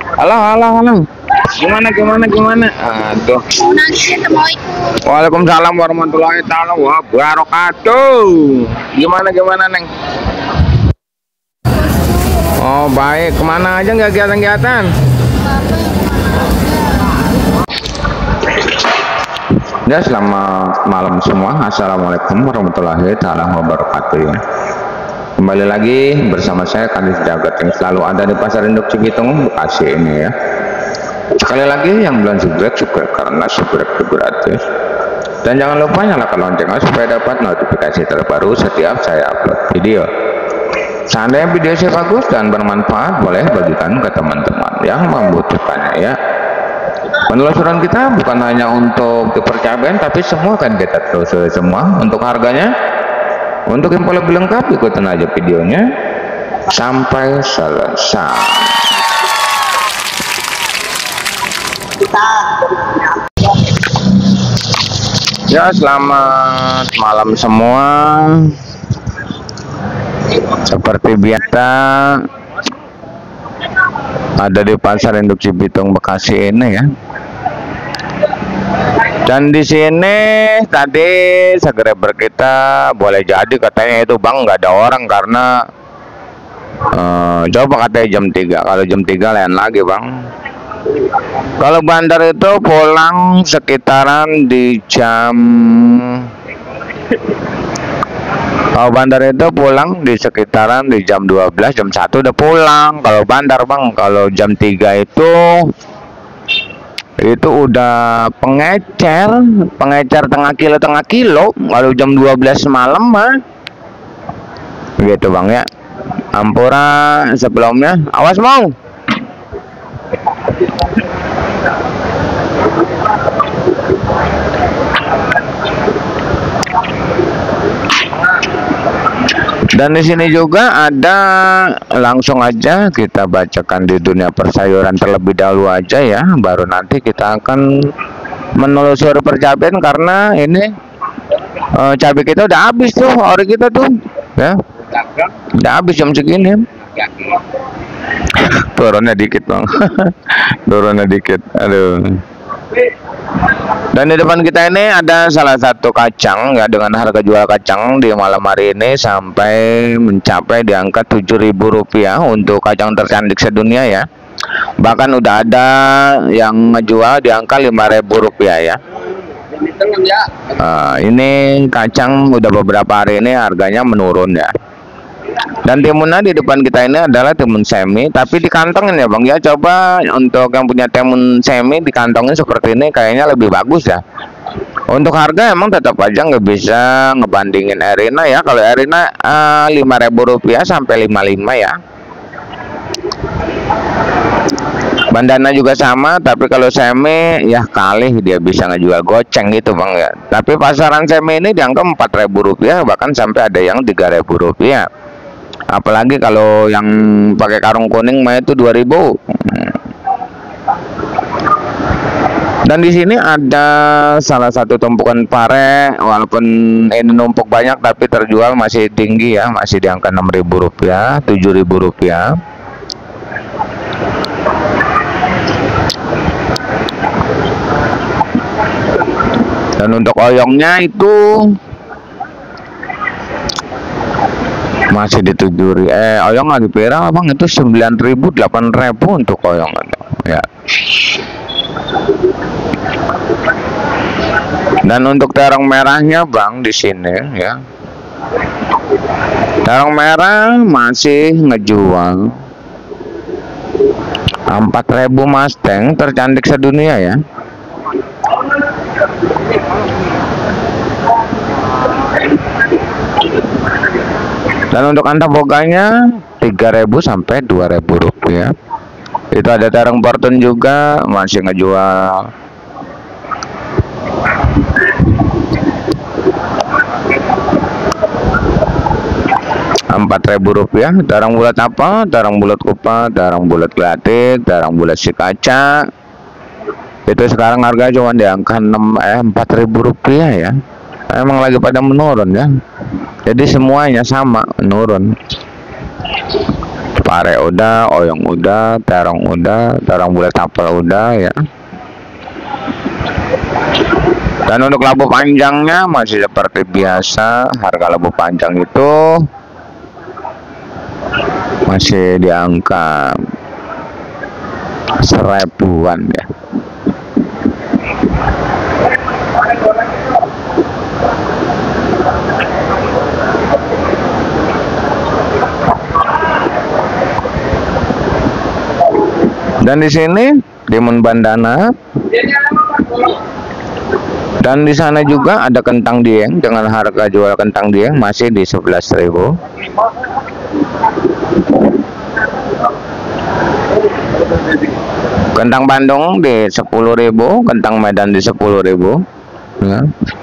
Halo, halo, halo. Gimana? Aduh. Waalaikumsalam warahmatullahi taala wabarakatuh. Gimana, Neng? Oh, baik. Kemana aja nggak kegiatan-kegiatan? Ya, selamat malam semua. Assalamualaikum warahmatullahi taala wabarakatuh ya. Kembali lagi bersama saya Kadis Jagat yang selalu ada di Pasar Induk Cibitung Bekasi ini ya. Sekali lagi yang belum subscribe karena subscribe itu gratis. Dan jangan lupa nyalakan loncengnya supaya dapat notifikasi terbaru setiap saya upload video. Seandainya video saya bagus dan bermanfaat, boleh bagikan ke teman-teman yang membutuhkannya ya. Penelusuran kita bukan hanya untuk dipercayakan, tapi semua kan kita telusuri semua. Untuk harganya, untuk info lebih lengkap ikutin aja videonya sampai selesai. Ya, selamat malam semua. Seperti biasa ada di Pasar Induk Cibitung Bekasi ini ya. Dan di sini tadi subscriber kita boleh jadi katanya itu Bang nggak ada orang karena coba katanya jam 3. Kalau jam 3 lain lagi Bang. Kalau bandar itu pulang sekitaran di jam sekitaran di jam 12, jam 1 udah pulang. Kalau bandar Bang, kalau jam 3 itu udah pengecer tengah kilo. Kalau jam 12 malam mah gitu Bang ya. Ampura sebelumnya, awas mau. Dan di sini juga ada, langsung aja kita bacakan di dunia persayuran terlebih dahulu aja ya, baru nanti kita akan menelusuri percabean karena ini cabai kita udah habis tuh, ori kita tuh ya, udah habis jam segini. Turunnya dikit Bang. Turunnya dikit, aduh. Dan di depan kita ini ada salah satu kacang ya, dengan harga jual kacang di malam hari ini sampai mencapai di angka Rp7.000 untuk kacang tercantik sedunia ya. Bahkan udah ada yang ngejual di angka Rp5.000 ya. Ini kacang udah beberapa hari ini harganya menurun ya. Dan timunnya di depan kita ini adalah timun semi, tapi dikantongin ya Bang ya. Coba untuk yang punya timun semi dikantongin seperti ini kayaknya lebih bagus ya. Untuk harga emang tetap aja nggak bisa ngebandingin Erina ya. Kalau Erina Rp5.000 sampai 55 ya. Bandana juga sama, tapi kalau semi ya kali dia bisa ngejual goceng gitu Bang ya. Tapi pasaran semi ini dianggap Rp4.000, bahkan sampai ada yang Rp3.000. Apalagi kalau yang pakai karung kuning mah itu 2.000. Dan di sini ada salah satu tumpukan pare, walaupun ini numpuk banyak tapi terjual masih tinggi ya, masih di angka Rp6.000, Rp7.000. Dan untuk oyongnya itu masih ditujuri oyong lagi pirang Bang, itu 9.000, 8.000 untuk oyong ya. Dan untuk terong merahnya Bang di sini ya, terong merah masih ngejual 4.000 Mustang tercantik sedunia ya. Dan untuk antap boganya 3.000 sampai Rp2.000. Itu ada terong Portun juga masih ngejual Rp4.000. Terong bulat apa? Terong bulat kupa, terong bulat gelatik, terong bulat si kaca. Itu sekarang harga cuma di angka Rp4.000 ya. Emang lagi pada menurun ya. Jadi semuanya sama menurun. pare udah, oyong udah, terong bulat apel udah ya. Dan untuk labu panjangnya masih seperti biasa, harga labu panjang itu masih di angka 1000-an ya. Dan di sini timun bandana. Dan di sana juga ada kentang dieng dengan harga jual kentang dieng masih di 11.000. Kentang Bandung di 10.000, kentang Medan di 10.000 ya.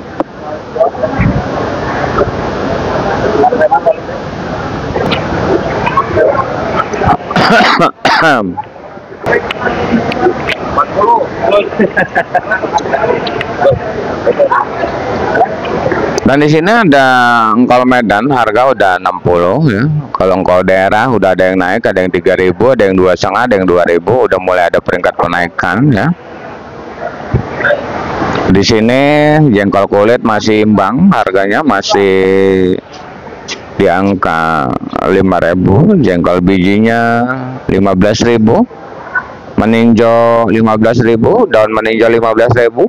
Dan di sini ada engkol Medan harga udah 60 ya. Kalau engkol daerah udah ada yang naik, ada yang 3.000, ada yang 2,5, ada yang 2.000, udah mulai ada peringkat penaikan ya. Di sini jengkol kulit masih imbang, harganya masih di angka 5.000, jengkol bijinya 15.000, meninjau 15.000, daun meninjau 15.000.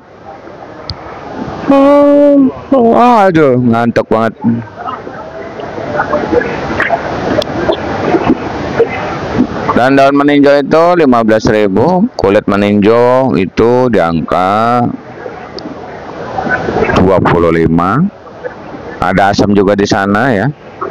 Aduh, ngantuk banget. Dan daun meninjau itu 15.000, kulit meninjau itu di angka 25. Ada asam juga di sana ya.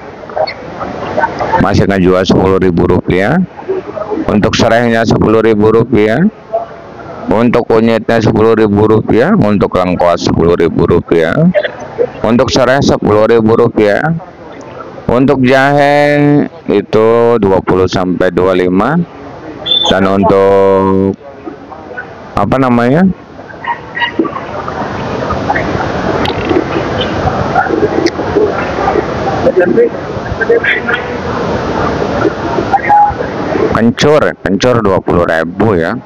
Masih ngejual 10.000 rupiah. Untuk serehnya 10.000 rupiah. Untuk kunyitnya 10.000 rupiah, untuk lengkuas 10.000 rupiah, untuk serai 10.000 rupiah, untuk jahe itu 20-25, dan untuk apa namanya, kencur 20.000 ya.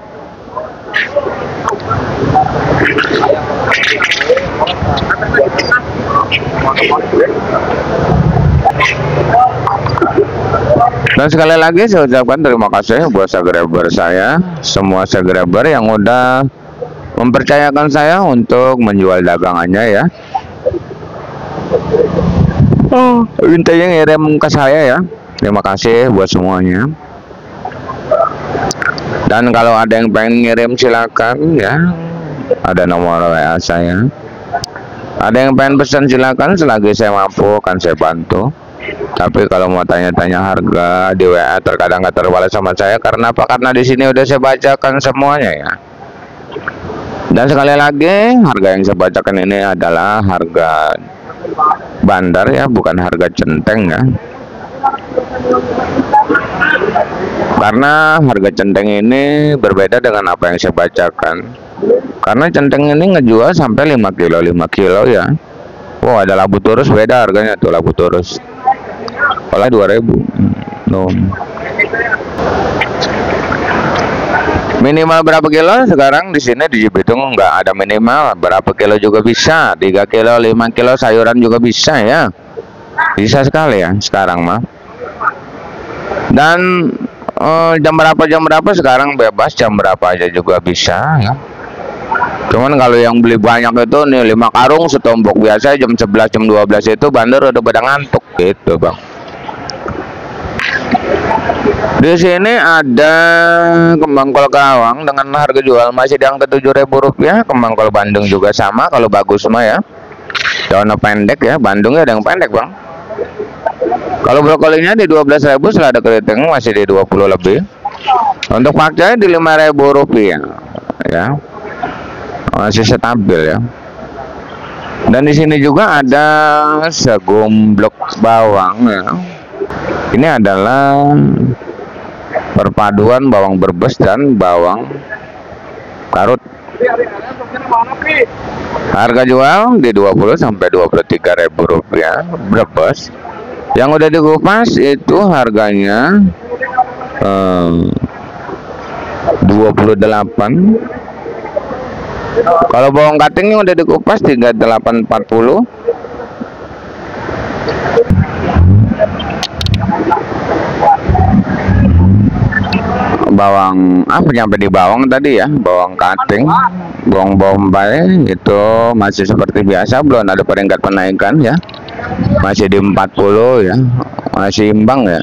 Dan sekali lagi saya ucapkan terima kasih buat subscriber saya, semua subscriber yang udah mempercayakan saya untuk menjual dagangannya ya. Intinya ngirim ke saya ya. Terima kasih buat semuanya. Dan kalau ada yang pengen ngirim silakan ya, ada nomor WA saya. Ada yang pengen pesan silakan, selagi saya mampu akan saya bantu. Tapi kalau mau tanya-tanya harga di WA terkadang nggak terbalas sama saya. Karena apa? Karena di sini udah saya bacakan semuanya ya. Dan sekali lagi harga yang saya bacakan ini adalah harga bandar ya, bukan harga centeng ya. Karena harga centeng ini berbeda dengan apa yang saya bacakan. Karena centeng ini ngejual sampai 5 kilo ya. Wow, ada labu turus beda harganya tuh, labu turus. Kalau 2.000. No. Minimal berapa kilo sekarang di sini di Cibitung nggak ada minimal, berapa kilo juga bisa, 3 kilo, 5 kilo sayuran juga bisa ya. Bisa sekali ya sekarang mah. Dan jam berapa sekarang bebas, jam berapa aja juga bisa ya. Cuman kalau yang beli banyak itu nih 5 karung setombok, biasa jam 11 jam 12 itu bandar udah pada ngantuk gitu bang. Di sini ada kembang kol Karawang dengan harga jual masih di angka 7.000 rupiah. Kembang kol Bandung juga sama kalau bagus mah ya. Daunnya pendek ya, Bandungnya ada yang pendek bang. Kalau brokolinya di 12.000, selada keriting masih di 20 lebih. Untuk pakcoy di 5.000 rupiah ya, masih stabil ya. Dan di sini juga ada segumblok bawang ya. Ini adalah perpaduan bawang Brebes dan bawang Garut. Harga jual di 20 sampai 23.000 rupiah Brebes. Yang udah dikupas itu harganya 28. Kalau bawang katingnya udah dikupas 3840. Bawang apa nyampe di bawang tadi ya, bawang kating, bawang bombay itu masih seperti biasa, belum ada peringkat penaikan ya, masih di 40 ya, masih imbang ya.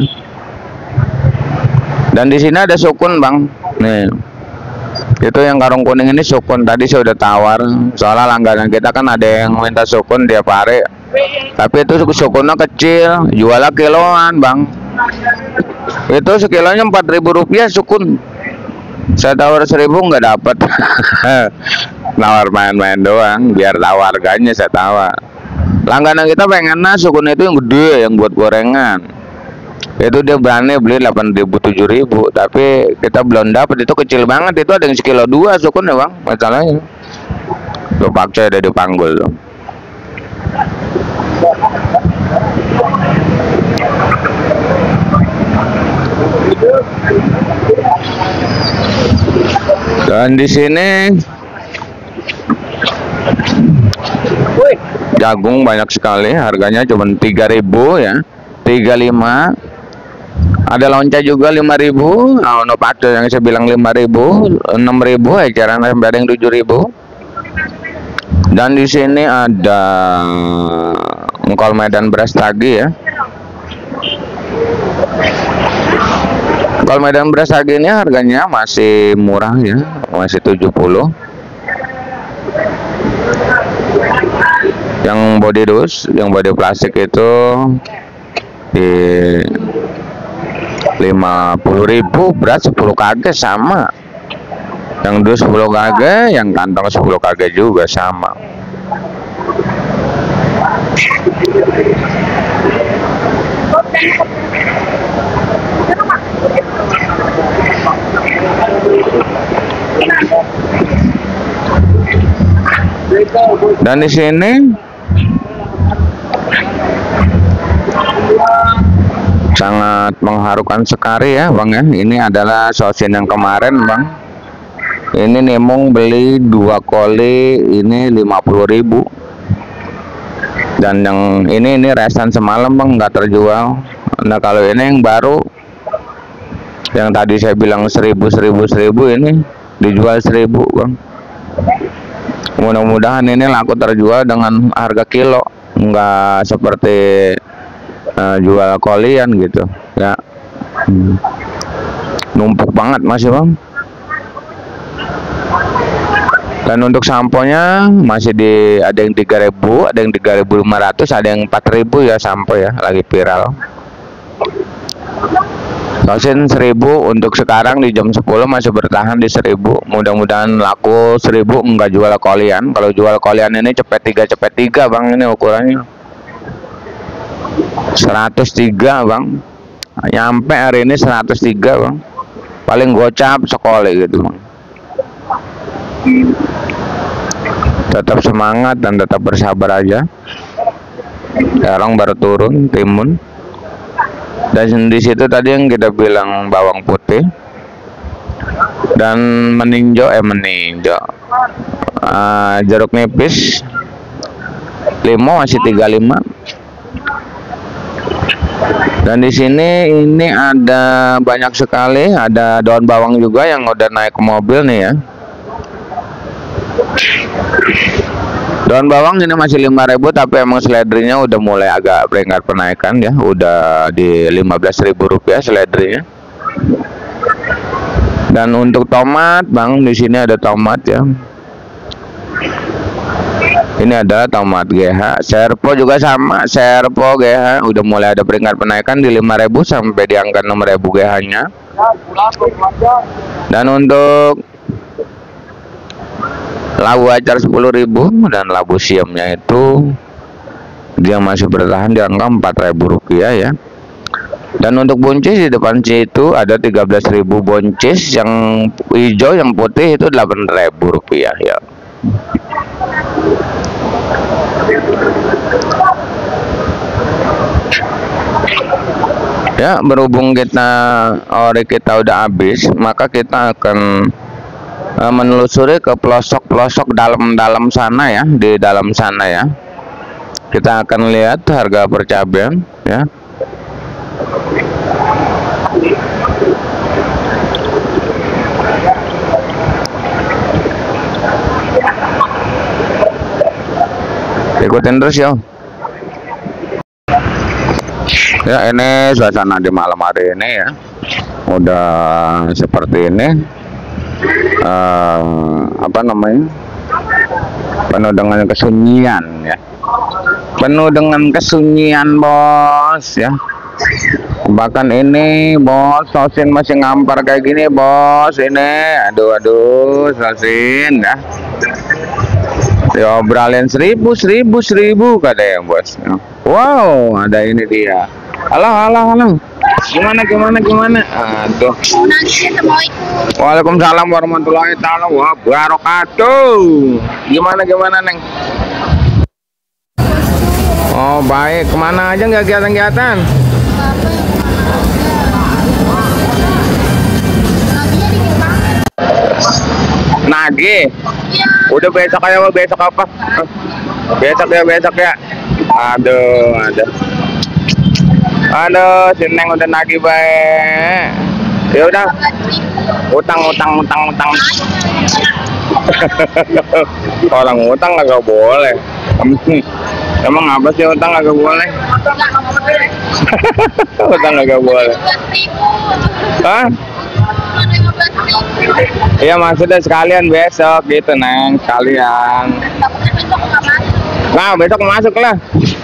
Dan di sini ada sukun bang, nih itu yang karung kuning ini sukun. Tadi saya udah tawar, soalnya langganan kita kan ada yang minta sukun tiap hari, tapi itu sukunnya kecil, jualnya kiloan bang. Itu sekilonya 4.000 rupiah sukun. Saya tawar 1.000 nggak dapat. Nawar main-main doang, biar tahu harganya saya tawar. Langganan kita pengennya sukun itu yang gede, yang buat gorengan. Itu dia berani beli 8.000 7.000, tapi kita belum dapat. Itu kecil banget, itu ada yang sekilo 2 sukun ya bang, masalahnya. Tuh paksa ada dipanggul tuh. Dan di sini jagung banyak sekali, harganya cuma 3.000 ya, 35. Ada lonca juga 5.000. Nah, no pakde yang saya bilang 5.000, 6.000 eceran sampai ada yang 7.000. Dan di sini ada engkol Medan beras tagi ya. Kalau Medan beras tagi ini harganya masih murah ya, masih 70. Yang body dus, yang body plastik itu di 50.000, berat 10 kg sama. Yang dus 10 kg, yang kantong 10 kg juga sama. Dan di sini sangat mengharukan sekali ya bang ya. Ini adalah sosin yang kemarin bang. Ini Nemong beli 2 koli, ini 50.000. Dan yang ini resan semalam bang, nggak terjual. Nah kalau ini yang baru, yang tadi saya bilang 1.000 ini dijual 1.000 bang. Mudah-mudahan ini laku terjual dengan harga kilo, nggak seperti jual kolian gitu ya. Numpuk banget masih bang. Dan untuk sampo-nya masih ada yang 3.000, ada yang 3.500, ada yang 4.000 ya sampo ya, lagi viral. Sosin 1.000 untuk sekarang di jam 10 masih bertahan di 1.000. Mudah-mudahan laku 1.000, enggak jual kolian. Kalau jual kolian ini cepet 3 bang, ini ukurannya 103 bang. Nyampe hari ini 103 bang. Paling gocap sekali gitu bang. Tetap semangat dan tetap bersabar aja. Sekarang baru turun timun. Dan di situ tadi yang kita bilang bawang putih dan meninjau jeruk nipis 5 masih 35. Dan di sini ini ada banyak sekali, ada daun bawang juga yang udah naik ke mobil nih ya. Daun bawang ini masih 5.000, tapi emang seledrinya udah mulai agak peringkat penaikan ya, udah di 15.000 rupiah seledrinya. Dan untuk tomat bang, di sini ada tomat ya. Ini adalah tomat GH. Serpo juga sama, Serpo GH udah mulai ada peringkat penaikan di 5.000 sampai di angka 6.000 GH-nya. Dan untuk labu acar 10.000, dan labu siamnya itu dia masih bertahan di angka 4.000 rupiah ya. Dan untuk buncis di depan situ ada 13.000 buncis, yang hijau, yang putih itu 8.000 rupiah ya. Ya, berhubung ori kita udah habis, maka kita akan menelusuri ke pelosok-pelosok dalam-dalam sana ya, di dalam sana ya. Kita akan lihat harga percabean ya. Ikutin terus ya. Ya, ini suasana di malam hari ini ya. Udah seperti ini. Apa namanya? Penuh dengan kesunyian ya. Penuh dengan kesunyian, bos ya. Bahkan ini bos, Sosin masih ngampar kayak gini bos. Ini aduh Sosin ya. Diobrolin 1000 katanya bos. Wow, ada ini dia. Halo. Gimana? Aduh. Waalaikumsalam warahmatullahi taala wabarakatuh. Gimana Neng? Oh baik, kemana aja nggak kegiatan-kegiatan? Nagih. Udah besok apa? Besok ya. Aduh. Si Neng udah nagih baik. Ya udah. Utang. Orang utang nggak boleh. Emang apa sih utang nggak boleh? Utang nggak boleh. Hah? Iya maksudnya sekalian besok gitu Neng, sekalian. Nah besok masuk lah.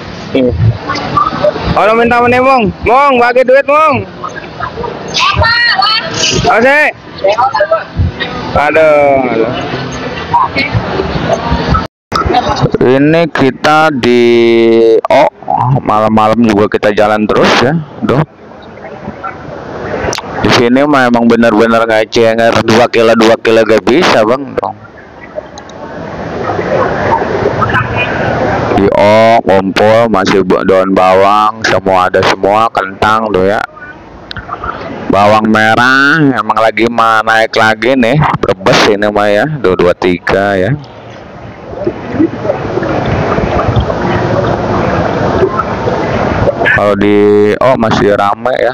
Kalau minta mana Mong bagi duit Mong. Oke. Aduh. Ini kita di malam-malam juga kita jalan terus ya. Di sini memang benar-benar ngece, 2 kilo gak bisa bang dong. Di kumpul masih daun bawang semua ada semua, kentang tuh ya. Bawang merah emang lagi naik lagi nih, Brebes ini mah ya, 223 ya. Kalau di masih ramai ya.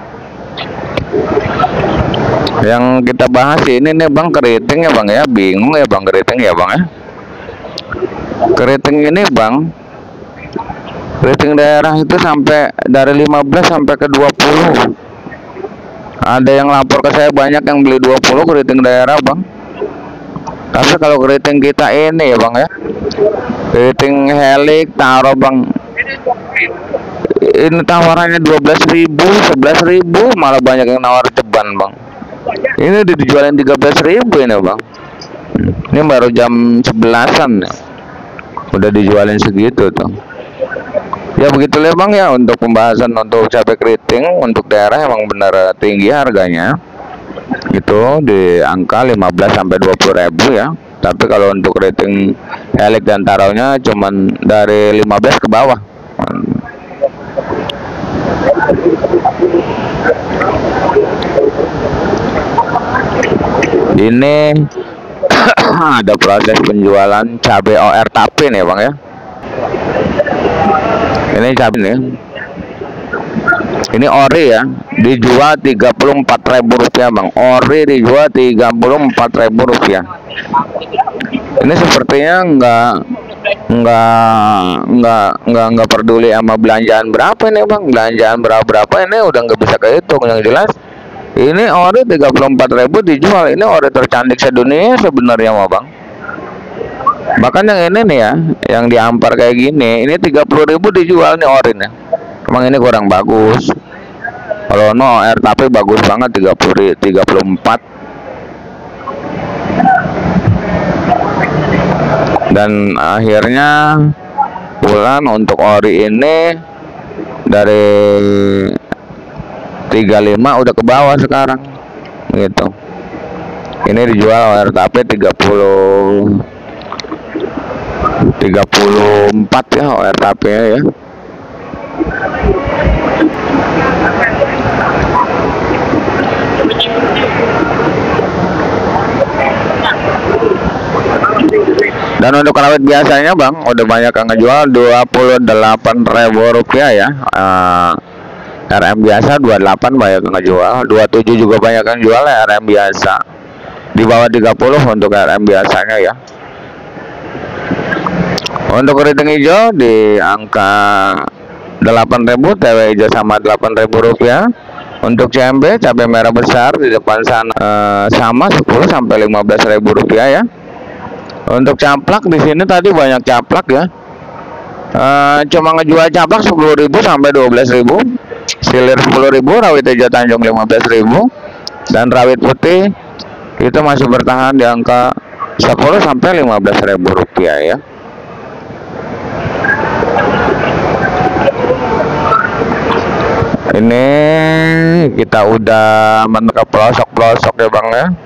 Yang kita bahas ini nih bang, keriting ya bang ya, bingung ya bang keriting ya bang ya. Keriting ini bang, keriting daerah itu sampai dari 15 sampai ke 20. Ada yang lapor ke saya banyak yang beli 20 keriting daerah bang. Tapi kalau keriting kita ini ya bang ya, keriting helik taruh bang, ini tawarannya 12.000, 11.000, malah banyak yang nawar ceban bang. Ini dijualin 13.000 ini bang. Ini baru jam 11-an ya. Udah dijualin segitu tuh. Ya begitulah bang ya, untuk pembahasan untuk cabai keriting untuk daerah emang benar tinggi harganya. Itu di angka 15 sampai 20.000 ya. Tapi kalau untuk keriting elik dan taruhnya cuman dari 15 ke bawah. Ini ada proses penjualan cabai OR Tapin ya bang ya. Ini cabai nih. Ini ori ya, dijual Rp34.000 bang. Ori dijual Rp34.000. Ini sepertinya nggak peduli sama belanjaan berapa ini bang. Belanjaan berapa ini udah nggak bisa kehitung. Yang jelas ini ori 34.000 dijual. Ini ori tercantik sedunia sebenarnya mah bang. Bahkan yang ini nih ya, yang diampar kayak gini, ini 30.000 dijual nih orinya. Emang ini kurang bagus. Kalau OR tapi bagus banget, 34. Dan akhirnya bulan untuk ori ini dari 35 udah ke bawah sekarang gitu. Ini dijual OR tapi 34 ya OR tapi ya. Dan untuk rawit biasanya bang udah banyak yang ngejual Rp28.000 ya. RM biasa 28 banyak yang ngejual, 27 juga banyak yang jual ya. RM biasa di bawah 30 untuk RM biasanya ya. Untuk keriting hijau di angka 8.000, TW hijau sama Rp8.000. Untuk CMB cabai merah besar di depan sana sama 10 sampai Rp15.000 ya. Untuk caplak di sini tadi banyak caplak ya. Cuma ngejual caplak 10.000 sampai 12.000. Silir 10.000, rawit hijau Tanjung 15.000, dan rawit putih itu masih bertahan di angka 10 sampai Rp15.000 ya. Ini kita udah menuju ke pelosok-pelosok ya bang ya.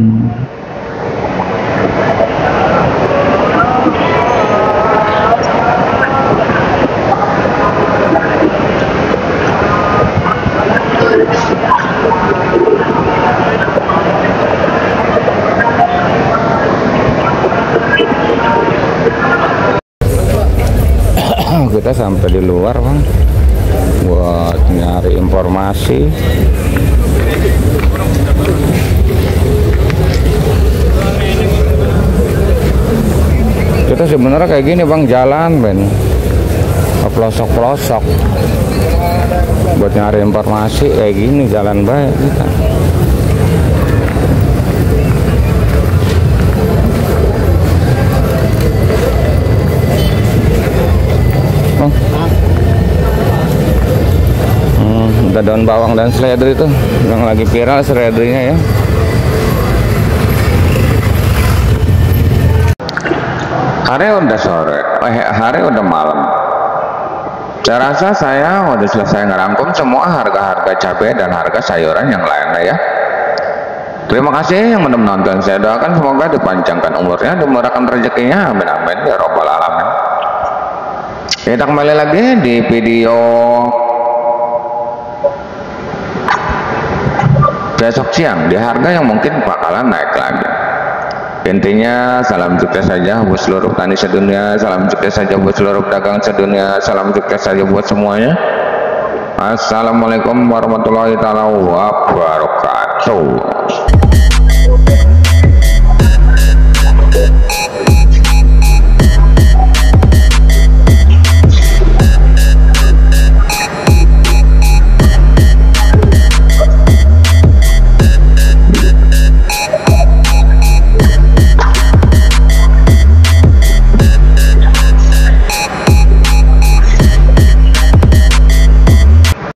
Kita sampai di luar bang buat nyari informasi. Kita sebenarnya kayak gini bang, jalan ben pelosok-pelosok buat nyari informasi kayak gini, jalan baik kita. Ada daun bawang dan seledri itu yang lagi viral, seledrinya ya. Hari udah sore, hari udah malam. Saya rasa saya udah selesai ngerangkum semua harga-harga cabai dan harga sayuran yang lainnya ya. Terima kasih yang sudah menonton. Saya doakan semoga dipanjangkan umurnya, dimurahkan rezekinya, amin amin ya robbal alamin. Kita kembali lagi di video besok siang di harga yang mungkin bakalan naik lagi. Intinya salam sukses saja buat seluruh petani sedunia, salam sukses saja buat seluruh pedagang sedunia, salam sukses saja buat semuanya. Assalamualaikum warahmatullahi wabarakatuh.